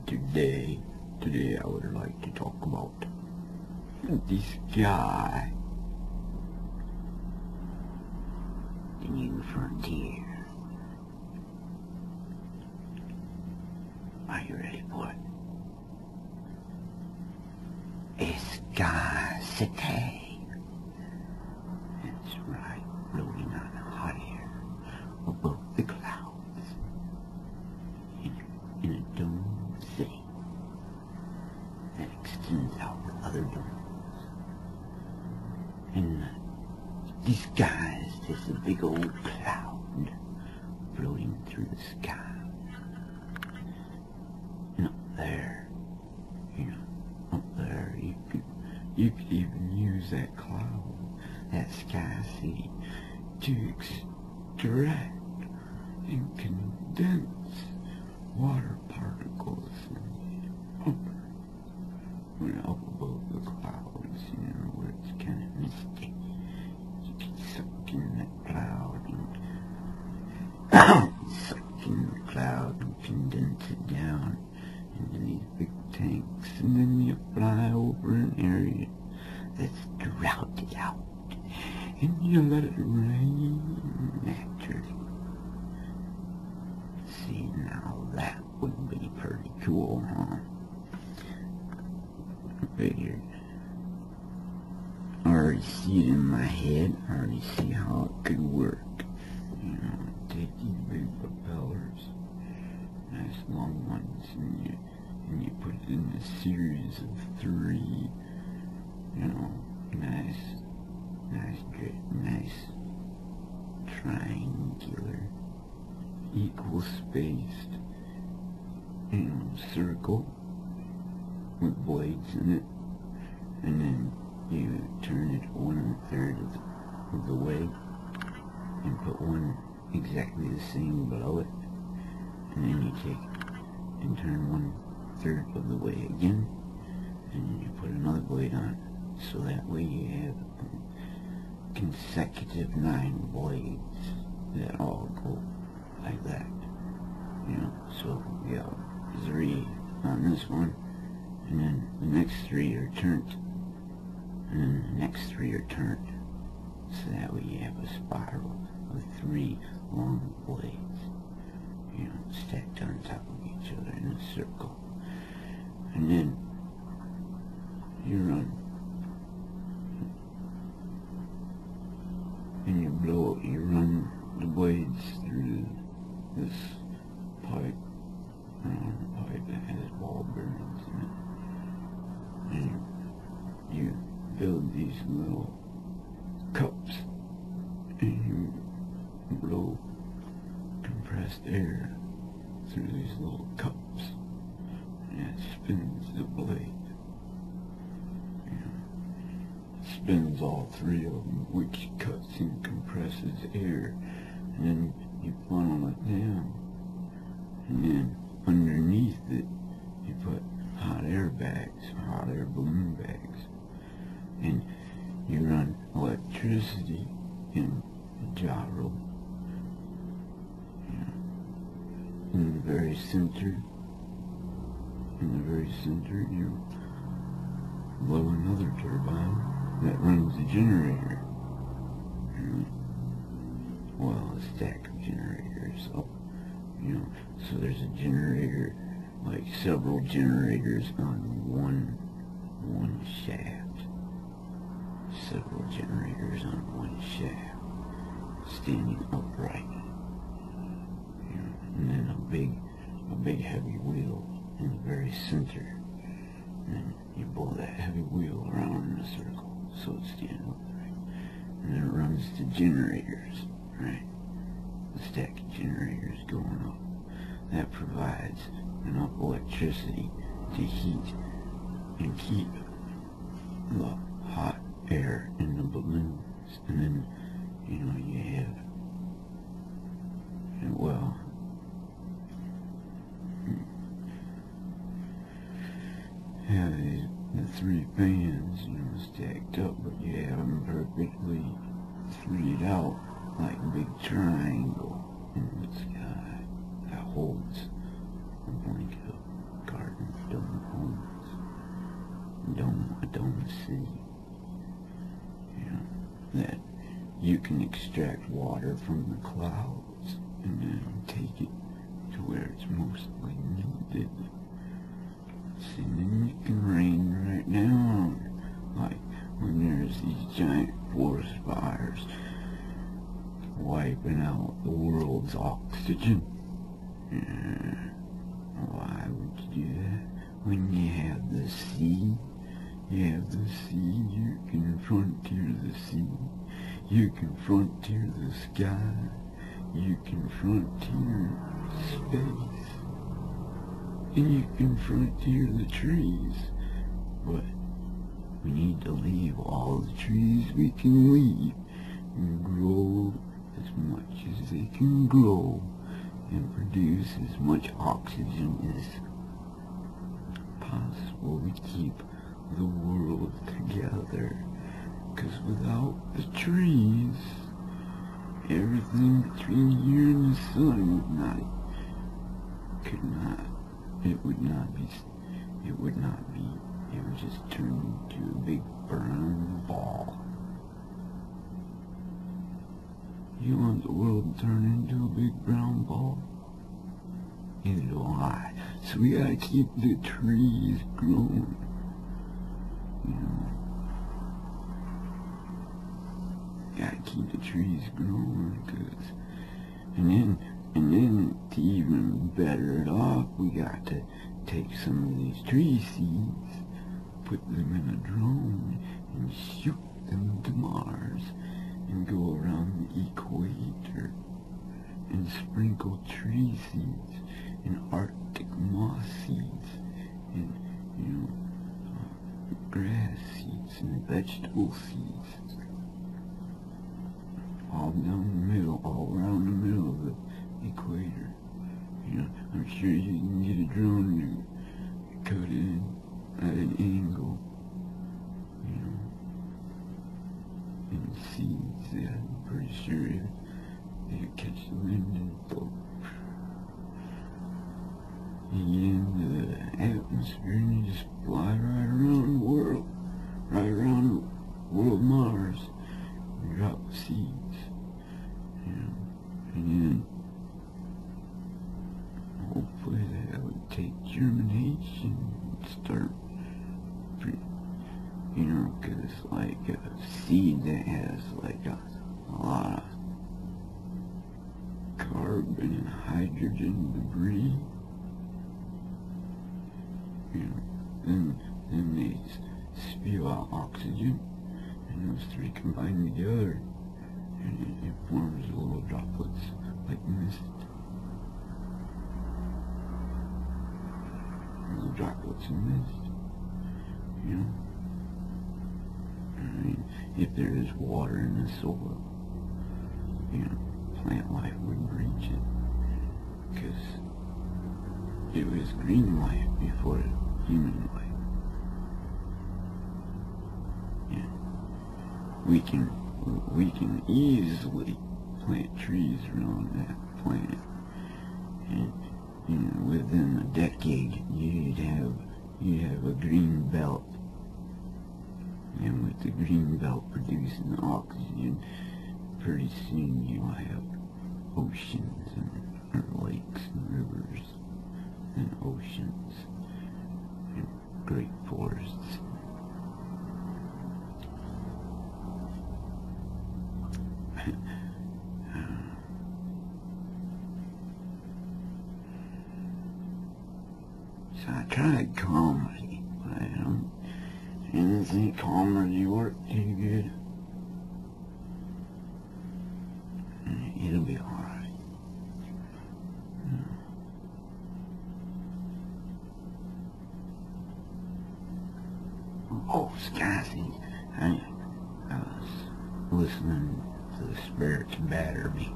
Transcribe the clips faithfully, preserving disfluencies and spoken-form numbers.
today, today I would like to talk about the sky, the new frontier. Are you ready for it? A sky city. That's right, floating on hot air above the clouds in, in a dome city that extends out to other domes. And the sky is just a big old cloud floating through the sky. And up there, you know, up there, you could, you could even use that cloud, that sky city, to extract and condense water particles in the upper, when up above the clouds, you know, where it's kind of misty. You can suck in that cloud and suck in the cloud and condense it down into these big tanks, and then you fly over an area that's droughted out, and you let it rain naturally. See, now that would be pretty cool, huh? I figured. I already see it in my head. I already see how it could work. You know, take these big propellers, nice long ones, and you and you put it in a series of three, you know, nice, nice, nice, triangular, equal spaced, you know, circle with blades in it, and then you turn it one and a third of the, of the way, and put one exactly the same below it, and then you take and turn one third of the way again, and then you put another blade on it, so that way you have consecutive nine blades that all go like that, you know. So we have three on this one, and then the next three are turned, and then the next three are turned, so that way you have a spiral of three long blades, you know, stacked on top of each other in a circle. And then you run, and you blow, you run the blades through this pipe, around the pipe that has ball bearings in it, and you build these little cups, and you blow compressed air through these little cups, and it spins the blade. You know, it spins all three of them, which cuts and compresses air, and then you funnel it down, and then underneath it you put hot air bags, hot air balloon bags, and you run electricity in a gyro, you know, in the very center, in the very center you blow another turbine that runs the generator, you know, well, a stack of generators up, you know, so there's a generator, like several generators on one, one shaft, several generators on one shaft, standing upright, you know, and then a big, a big heavy wheel in the very center, and then you blow that heavy wheel around in a circle, so it's standing upright, and then it runs to generators, right, the stack of generators going up, that provides enough electricity to heat and keep the hot air in the balloons, and then, you know, you have, and well, have these, the three fans, you know, stacked up, but you have them perfectly threed out, like a big triangle in the sky that holds a blanket of garden dome city. You know, that you can extract water from the clouds and then take it to where it's mostly needed. See, and then you can rain right down, like when there's these giant forest fires wiping out the world's oxygen. Yeah. Why would you do that? When you have the sea, you have the sea, you can frontier the sea, you can frontier the sky, you can frontier space, and you can frontier the trees. But we need to leave all the trees we can leave and grow as much as they can grow and produce as much oxygen as possible to keep the world together. Because without the trees, everything between here and the sun would not, could not, it would not be, it would not be, it would just turn into a big brown ball. You want the world to turn into a big brown ball? Neither do I. So we gotta keep the trees growing. You know, gotta keep the trees growing, cause, and then, and then to even better it off, we got to take some of these tree seeds, put them in a drone, and shoot them to Mars, and go around the equator, and sprinkle tree seeds, and Arctic moss seeds, and, you know, uh, grass seeds, and vegetable seeds, all down the middle, all around the middle of the equator. You know, I'm sure you can get a drone to cut it at an angle, you know, and seeds that I'm pretty sure it, it'll catch the wind and float. You get into the atmosphere and you just fly right around the world, right around the world Mars, and drop seeds, you know, and then hopefully that would take germination and start, you know, because like a seed that has like a, a lot of carbon and hydrogen debris, you know, then, then they spew out oxygen, and those three combine together, and it, it forms little droplets like mist. Little droplets of mist, you know. I mean, if there is water in the soil, you know, plant life wouldn't reach it, because it was green life before human life. Yeah. We can, we can easily plant trees around that planet, and, you know, within a decade, you'd have, you'd have a green belt. And with the green belt producing oxygen, pretty soon you'll have oceans and or lakes and rivers and oceans and great forests. So I tried comedy, but I don't I didn't think comedy worked too good. It'll be alright. Oh, Scotty, I, I was listening to the spirits batter me.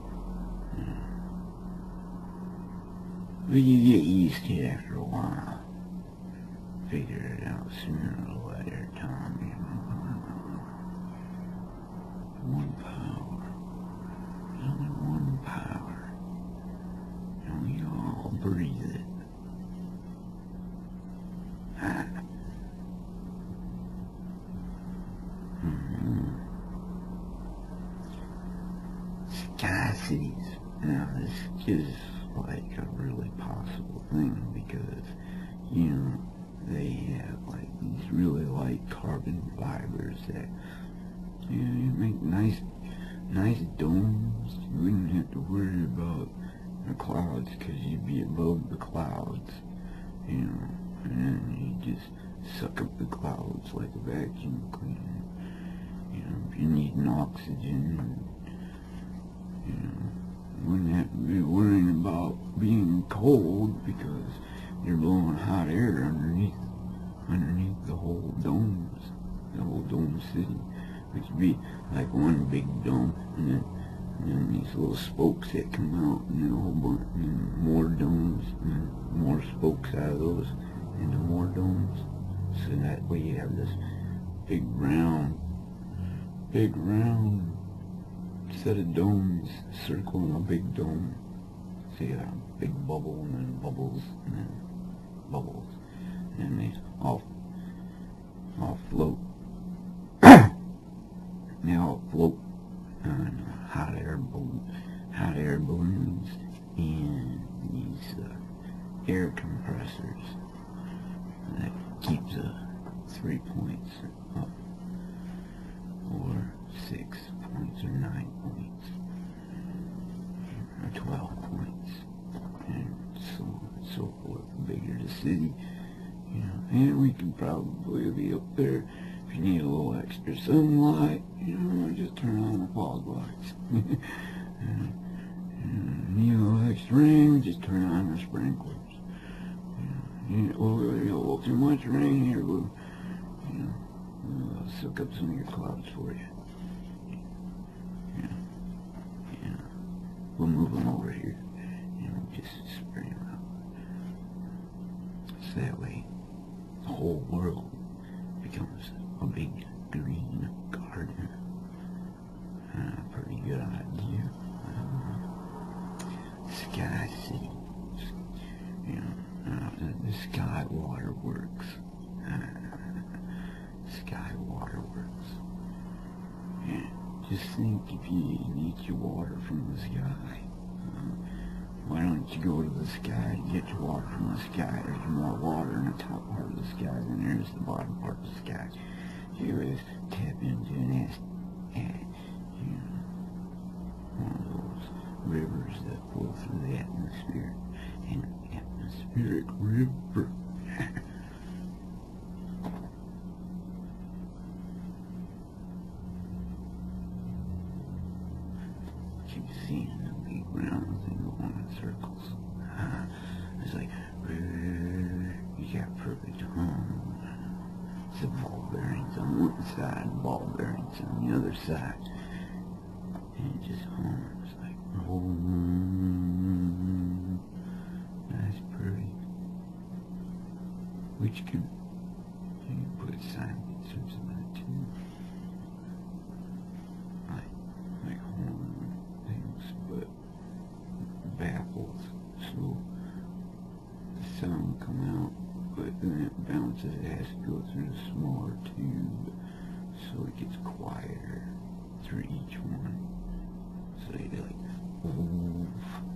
But you get used to it after a while. Figure it out sooner or later, Tommy. One power. There's only one power. And we all breathe it. I, sky cities. Now, this is like a really possible thing because, you know, they have like these really light carbon fibers that, you know, you make nice, nice domes. You wouldn't have to worry about the clouds because you'd be above the clouds, you know, and then you just suck up the clouds like a vacuum cleaner. You know, if you need an oxygen, you know, you wouldn't have to be worrying about being cold because you're blowing hot air underneath, underneath the whole domes, the whole dome city, which would be like one big dome, and then, and then these little spokes that come out, and then a whole bunch, and then more domes, and then more spokes out of those into more domes. So that way you have this big round, big round set of domes circling a big dome. So you got a big bubble and then bubbles and then bubbles. And they all, all float. They all float on hot air balloons, hot air balloons and these uh, air compressors that keeps the three points up, or six points, or nine points, or twelve points, and so on and so forth. The bigger the city, you know, and we could probably be up there if you need a little extra sunlight, you know, just turn on the fog lights. and, and need a little extra rain, just turn on the sprinklers. You know, well, you know, well, too much rain here, we'll, you know, we'll soak up some of your clouds for you. Yeah, yeah. We'll move them over here, you know, just spray them out. So that way, the whole world becomes a big green garden. Uh, pretty good idea. Uh, Sky City. You know, uh, the, the Sky Waterworks. Uh, Sky Waterworks. Yeah, just think if you need your water from the sky. Uh, why don't you go to the sky and get your water from the sky? There's more water in the top part of the sky than there is the bottom part of the sky. You just tap into an ass, and, you know, one of those rivers that flow through the atmosphere. An atmospheric river. Keep seeing the big round thing going in circles. Uh, it's like, you got perfect home. It's the ball bearings on one side, ball bearings on the other side. And it just hums like, oh, that's pretty. Which could, you can put silencers on it too. Like, like horn things, but baffles. So the sound come out, but then it bounces, it has to go through a smaller tube, so it gets quieter through each one. So you like, ooh.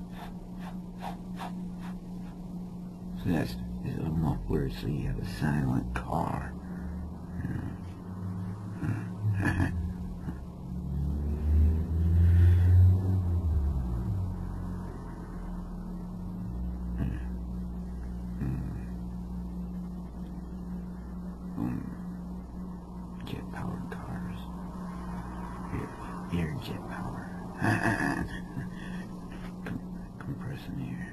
So that's is a muffler, so you have a silent car. Jet powered cars. Air, air jet power. Com compressing air.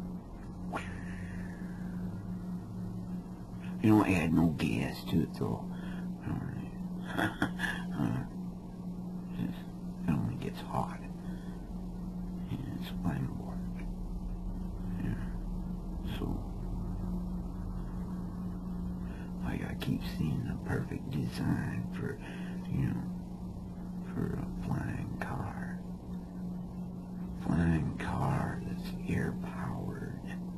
You don't add no gas to it though. uh, just, it only gets hot. And it's flammable. Yeah. So, like I keep seeing the perfect design for, you know, for a flying car. A flying car that's air powered.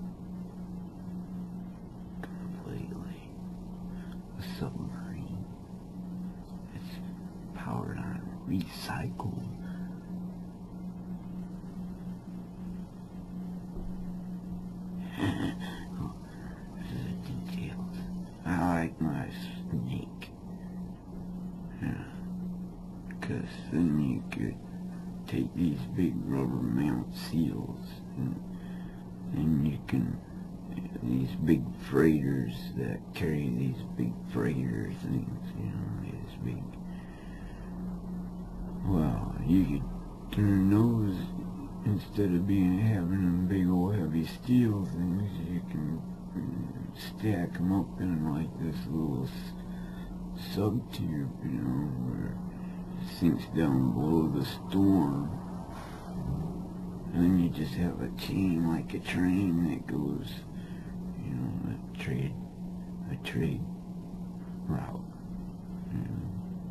Completely. A submarine. It's powered on recycled Because then you could take these big rubber mount seals, and then you can, these big freighters that carry these big freighter things, you know, these big, well, you could turn those, instead of being having them big old heavy steel things, you can stack them up in like this little sub-tube, you know, where it sinks down below the storm. And then you just have a chain like a train that goes, you know, a trade, a trade route, you know.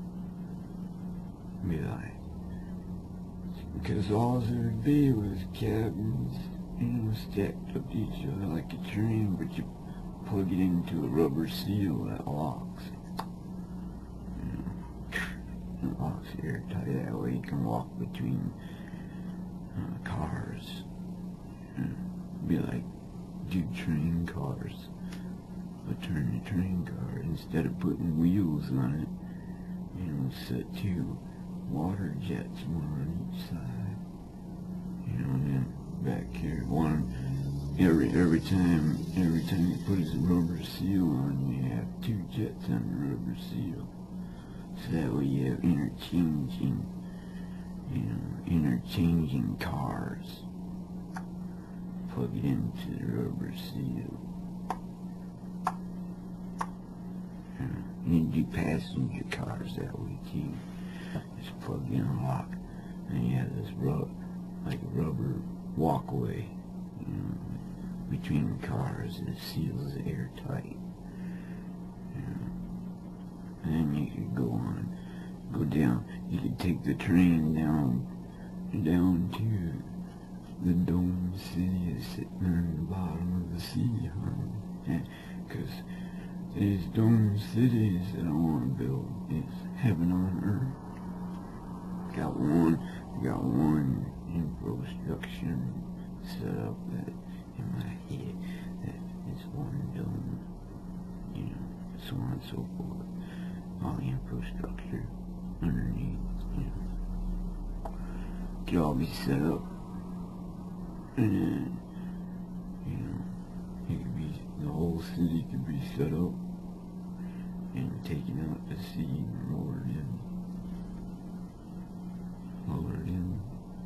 Be like, because all there would be was cabins, you know, stacked up to each other like a train, but you plug it into a rubber seal that locks. You know, it locks airtight. That way you can walk between uh, cars. You know, be like two train cars, but turn the train car, instead of putting wheels on it, you know, set two water jets, one on each side. You know, and then back here, one every every time every time you put a rubber seal on, you have two jets on the rubber seal. So that way you have interchanging, you know, interchanging cars. Plug it into the rubber seal. You know, you can do passenger cars that way too. Just plug in a lock, and you have this rub, like a rubber walkway, you know, between the cars that seals it airtight. You know. And then you could go on, go down. You could take the train down, down to the dome city that's sitting on the bottom of the sea, huh? Because these dome cities that I want to build is heaven on earth. Got one, got one infrastructure set up that in my head that is one dome, you know, so on and so forth. All the infrastructure underneath, you know, could all be set up, and then, you know, it could be, the whole city could be set up and taken out to sea and lowered in. Lowered in.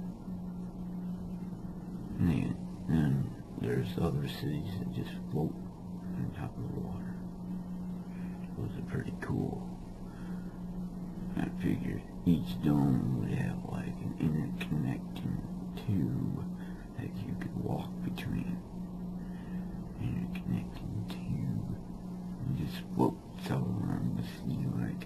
And then, then there's other cities that just float on top of the water. Those are pretty cool. I figured each dome would have like an interconnecting tube that you could walk between. Interconnecting tube. You just float all around the sea like,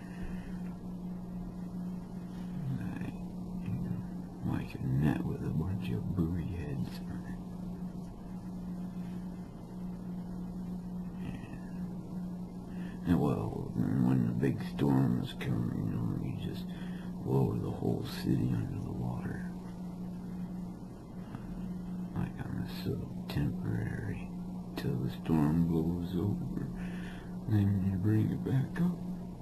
like, you know, like a net with a bunch of buoy heads on it. Yeah. And well, when the big storms come, you know, you just lower the whole city under the water. Like on a sort of temporary, till the storm blows over. Then you bring it back up.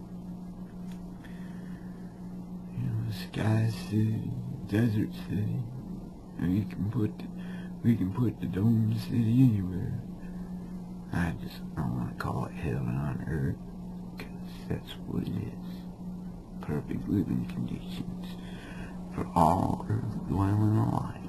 You know, the sky city, desert city. And we can put, the, we can put the dome city anywhere. I just, I want to call it heaven on earth, because that's what it is. Perfect living conditions for all earth dwelling alive.